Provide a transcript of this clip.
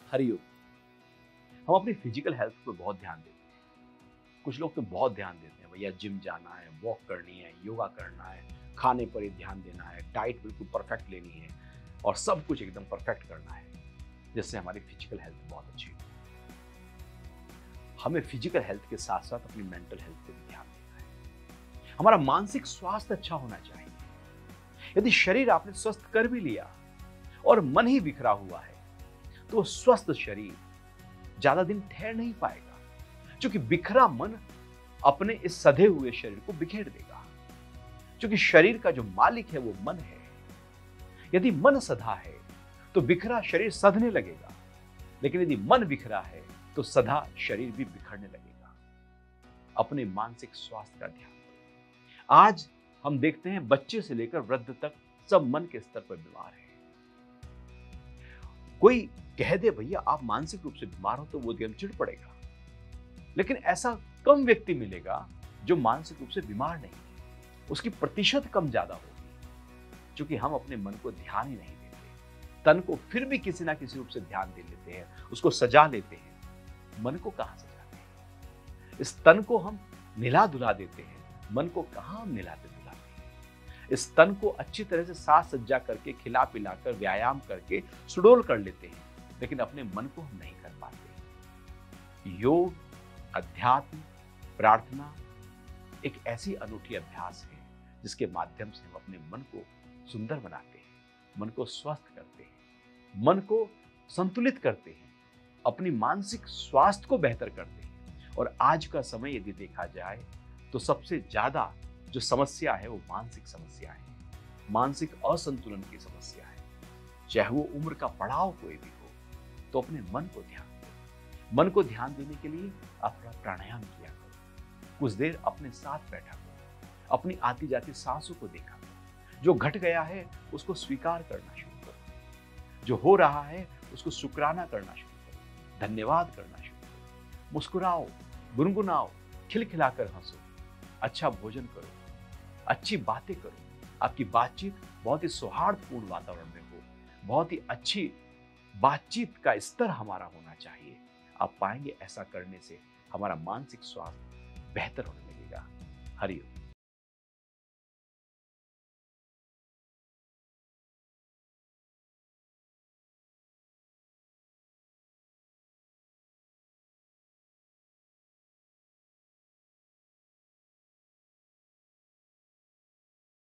हरिओम। हम अपनी physical health पे बहुत ध्यान देते हैं। कुछ लोग तो बहुत ध्यान देते हैं, भैया जिम जाना है, वॉक करनी है, योगा करना है, खाने पर ही ध्यान देना है, डाइट बिल्कुल परफेक्ट लेनी है और सब कुछ एकदम परफेक्ट करना है, जिससे हमारी फिजिकल हेल्थ बहुत अच्छी हो। हमें फिजिकल हेल्थ के साथ साथ अपनी मेंटल हेल्थ पे भी ध्यान देना है। हमारा मानसिक स्वास्थ्य अच्छा होना चाहिए। यदि शरीर आपने स्वस्थ कर भी लिया और मन ही बिखरा हुआ है, तो स्वस्थ शरीर ज्यादा दिन ठहर नहीं पाएगा, क्योंकि बिखरा मन अपने इस सधे हुए शरीर को बिखेर देगा। क्योंकि शरीर का जो मालिक है वो मन है। यदि मन सधा है तो बिखरा शरीर सधने लगेगा, लेकिन यदि मन बिखरा है तो सधा शरीर भी बिखरने लगेगा। अपने मानसिक स्वास्थ्य का ध्यान दो। आज हम देखते हैं बच्चे से लेकर वृद्ध तक सब मन के स्तर पर बीमार है। कोई कह दे भैया आप मानसिक रूप से बीमार हो तो वो एकदम चिढ़ पड़ेगा, लेकिन ऐसा कम व्यक्ति मिलेगा जो मानसिक रूप से बीमार नहीं है। उसकी प्रतिशत कम ज्यादा होगी, क्योंकि हम अपने मन को ध्यान ही नहीं देते। तन को फिर भी किसी ना किसी रूप से ध्यान दे लेते हैं, उसको सजा लेते हैं। मन को कहां सजाते हैं? इस तन को हम निला धुला देते हैं, मन को कहां हम निलाते धुलाते हैं? इस तन को अच्छी तरह से साज सज्जा करके, खिला पिलाकर, व्यायाम करके सुडौल कर लेते हैं, लेकिन अपने मन को हम नहीं कर पाते। योग, अध्यात्म, प्रार्थना एक ऐसी अनूठी अभ्यास है जिसके माध्यम से हम अपने मन को सुंदर बनाते हैं, मन को स्वस्थ करते हैं, मन को संतुलित करते हैं, अपनी मानसिक स्वास्थ्य को बेहतर करते हैं। और आज का समय यदि देखा जाए तो सबसे ज्यादा जो समस्या है वो मानसिक समस्या है, मानसिक असंतुलन की समस्या है। चाहे वो उम्र का पड़ाव कोई भी हो, तो अपने मन को ध्यान दो। मन को ध्यान देने के लिए आप प्राणायाम किया करो, कुछ देर अपने साथ बैठा करो, अपनी आती जाती सांसों को देखा करो। जो घट गया है उसको स्वीकार करना शुरू करो, जो हो रहा है उसको शुक्राना करना शुरू करो, धन्यवाद करना शुरू करो। मुस्कुराओ, गुनगुनाओ, खिलखिलाकर हंसो, अच्छा भोजन करो, अच्छी बातें करो। आपकी बातचीत बहुत ही सौहार्दपूर्ण वातावरण में हो, बहुत ही अच्छी बातचीत का स्तर हमारा होना चाहिए। आप पाएंगे ऐसा करने से हमारा मानसिक स्वास्थ्य बेहतर होने लगेगा। हरिओम।